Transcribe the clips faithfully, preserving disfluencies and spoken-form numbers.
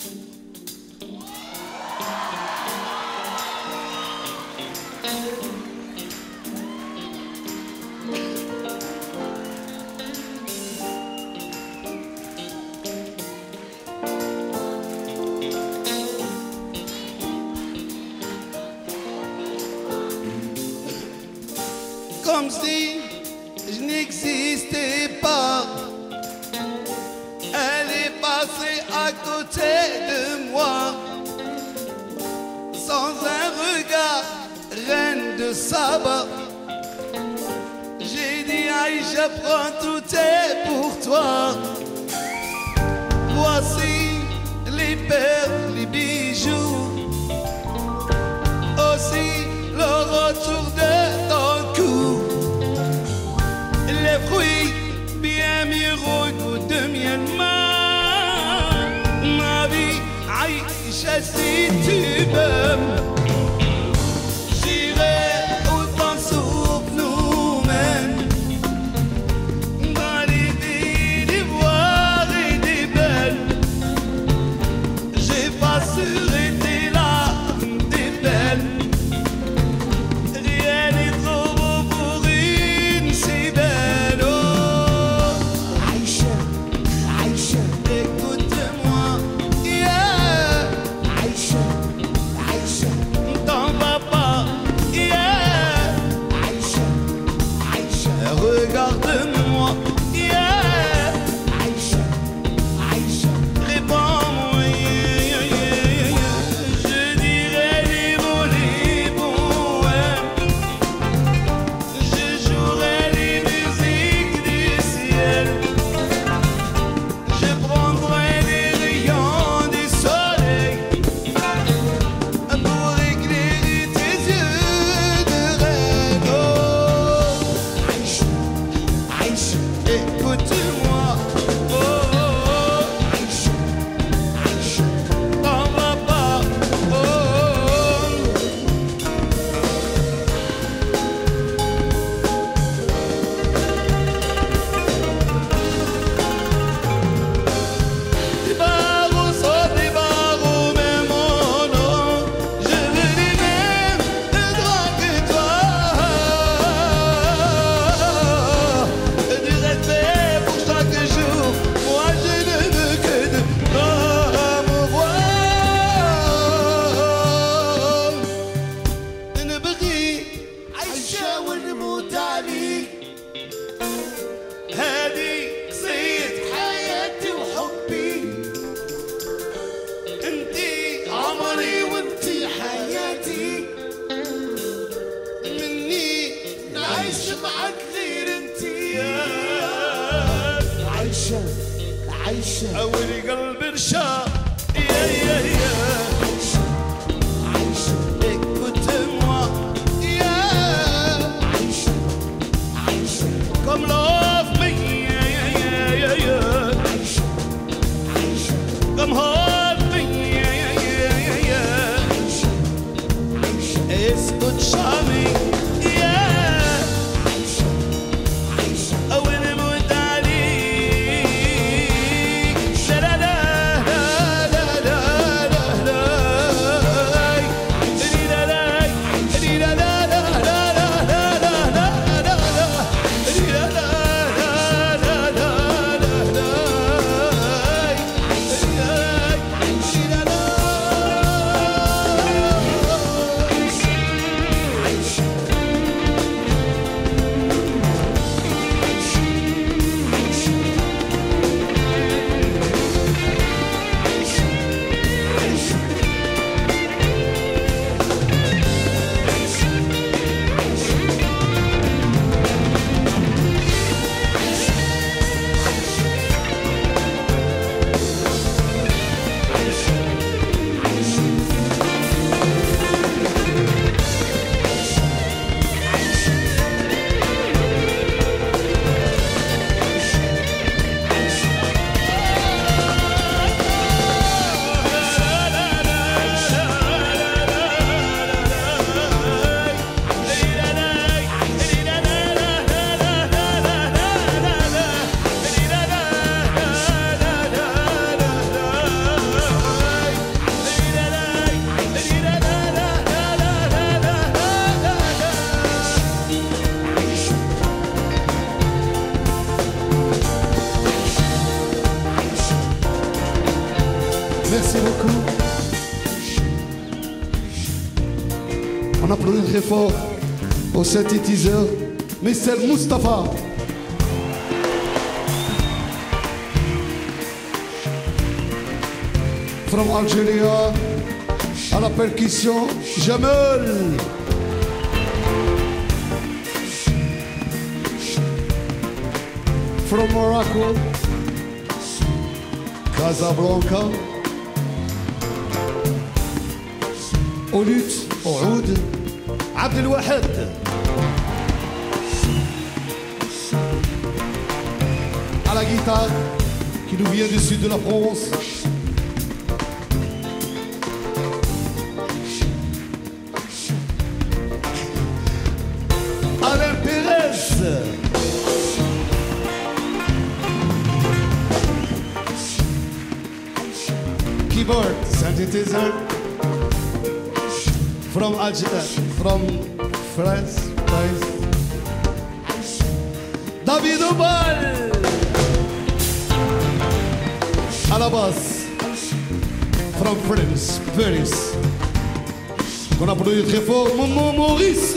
Comme si je n'existais pas. Elle est passée à côté de moi, sans un regard, reine de Saba. J'ai dit Aïcha, prends, tout est pour toi. Voici les perles, les bijoux, aussi le retour de ton cou. Les fruits bien mûrs au goût de miel. Ma vie, Aïcha, si tu m'aimes, j'irai où ton souffle nous mène, dans les villes d'ivoire et des belles. J'effacerai tes larmes, des belles. Rien n'est trop beau pour une si belle. Oh, Aïcha, Aïcha, écoute-moi, yeah. Aïcha, Aïcha, Ton papa, yeah. Aïcha, Aïcha, Regarde-moi, yeah. Aïcha, Aïcha, Réponds-moi, yeah, yeah, yeah, yeah. Je dirai les mots, les poèmes. Je jouerai les musiques du ciel. Je prendrai les rayons du soleil pour éclairer tes yeux de reine. Oh, Aïcha, Aïcha, écoute-moi, oh, oh, oh. Aïcha, Aïcha, Ton papa, oh, oh, oh. Des barreaux sont des barreaux, mais mon nom, je veux les mêmes droits que toi. Du respect pour chaque jour, moi je ne veux que de promouvoir. نبغي عيشة ونموت عليك. هذه قصيد حياتي وحبي، انتي عمري وانتي حياتي. مني نعيش معك غير انتي. يا عيشة، عيشة، أولي قلب رشا يا يا يا عيشة، عيشة، écoute-moi yeah عيشة، عيشة، comme love me yeah yeah yeah yeah yeah عيشة، عيشة، comme hold me yeah yeah yeah yeah yeah عيشة، عيشة، escucha-me yeah عيشة، عيشة. أولي موت عليك لا لا لا لا لا لا لا Merci beaucoup. On applaudit très fort au synthétiseur, mister Moustapha. From Algeria, à la percussion, Jamel. From Morocco, Casablanca. Au luth, au oud, Abdel Wahed. À la guitare, qui nous vient du sud de la France. Alain Pérez. Keyboard, synthesizer. From Algeria, from France, Paris. David Obal. À la basse. From France, Paris. Qu'on applaudit très fort, Momo Maurice.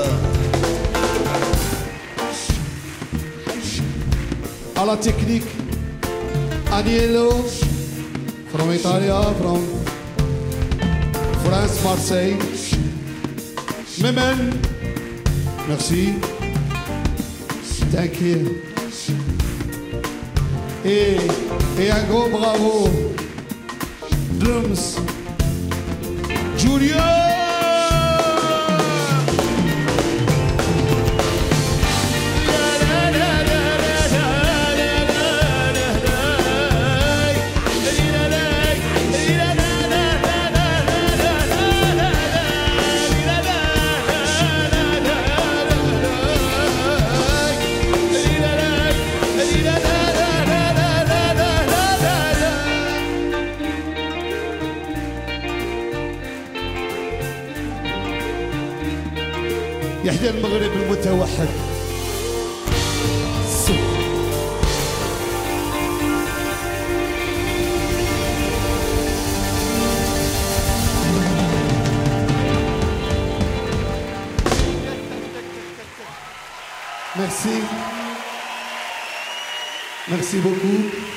À la technique, Aniello. From Italia, from France, Marseille. Memen, merci. Thank you. Et, et un gros bravo. Drums, Julio. يحيى المغرب المتوحد. Merci. Merci beaucoup.